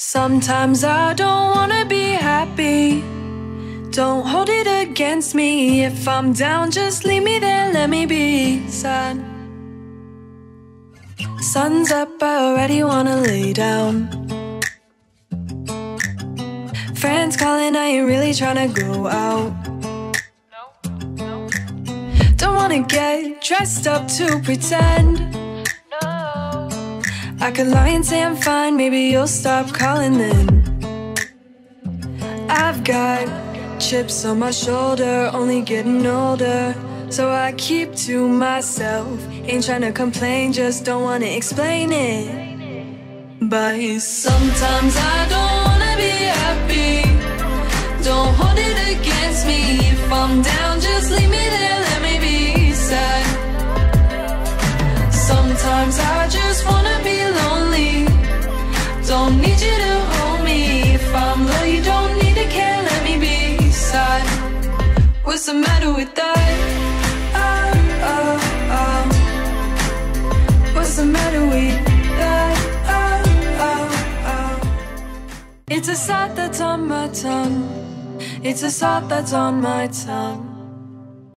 Sometimes I don't wanna be happy. Don't hold it against me. If I'm down, just leave me there, let me be sad. Sun's up, I already wanna lay down. Friends calling, I ain't really tryna go out. Don't wanna get dressed up to pretend. I could lie and say I'm fine, maybe you'll stop calling then. I've got chips on my shoulder, only getting older, so I keep to myself. Ain't tryna complain, just don't wanna explain it. But sometimes I don't wanna be happy. Don't hold it against me. If I'm down, just leave me there, let me be sad. Sometimes I just wanna be lonely. Don't need you to hold me. If I'm low, you don't need to care, let me be sad. What's the matter with that? What's the matter with that? It's a thought that's on my tongue. It's a thought that's on my tongue.